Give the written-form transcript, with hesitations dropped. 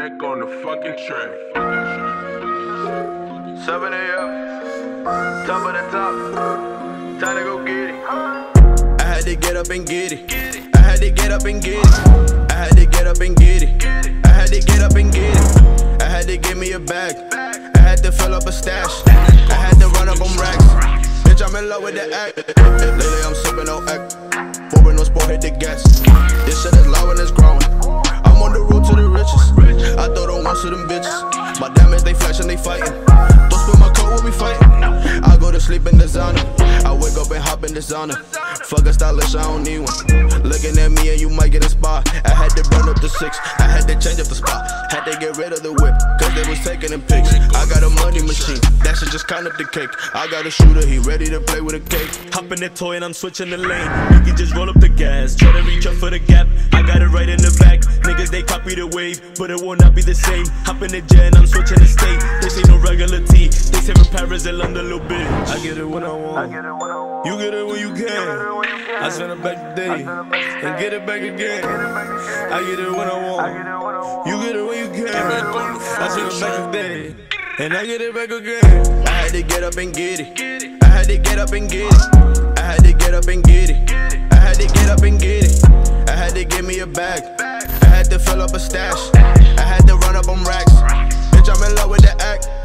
Mac on the fucking track. 7 a.m. Top of the top. Time to go get it. I had to get up and get it. I had to get up and get it. I had to get up and get it. I had to get up and get it. I had to get me a bag. I had to fill up a stash. I had to run up on racks. Bitch, I'm in love with the act. Lately I'm sipping no act. Pouring no sport, hit the gas. This shit is loud and it's growing. I'm on the road to the riches. I throw the ones to them bitches. My diamonds, they flash and they fighting. Don't spill my coat, we'll be fighting. I go to sleep in designer. I wake up and hop in designer. Fuck a stylish, I don't need one. Looking at me and you might get inspired. I had to burn up the 6. I had to change up the spot. Had to get rid of the whip, cause they was taking them pics. I got a money machine, that shit just count up the cake. I got a shooter, he ready to play with a cake. Hop in that toy and I'm switching the lane. You can just roll up the gas, try to reach up for the gap. I got it right in the back. Niggas, they copy the wave, but it will not be the same. Hop in the jet and I'm switching the state. This ain't no regular tea. They say from Paris and London, little bitch. I get it when I want. You get it when you can. I send it back today and get it back again. I get it when I want. You get it when you can. I send it back today and I get it back again. I had to get up and get it. I had to get up and get it. I had to get up and get it. I had to get up and get it. I had to get me a bag. I had to fill up a stash. I had to run up on racks. Bitch, I'm in love with the act.